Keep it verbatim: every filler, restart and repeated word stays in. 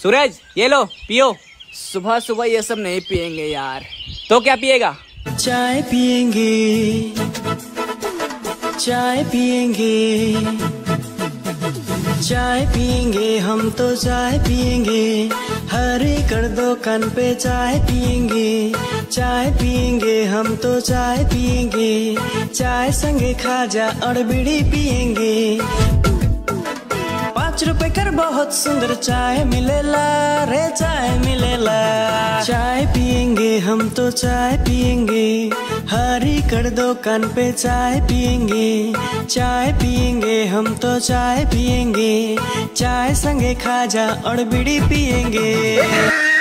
सूरज ये लो पियो। सुबह सुबह ये सब नहीं पियेंगे यार। तो क्या पिएगा? चाय पियेंगे, चाय पियेंगे, चाय पियेंगे, हम तो चाय पियेंगे। हर कर दो कान पे चाय पियेंगे, चाय पियेंगे, हम तो चाय पियेंगे। चाय संगे खाजा और बीड़ी पियेंगे। पाँच रुपए कर बहुत सुंदर चाय मिलेला रे, चाय मिलेला। चाय पियेंगे, हम तो चाय पियेंगे। हरी कर दो कान पे चाय पियेंगे, चाय पियेंगे, हम तो चाय पियेंगे। चाय संगे खाजा और बीड़ी पियेंगे।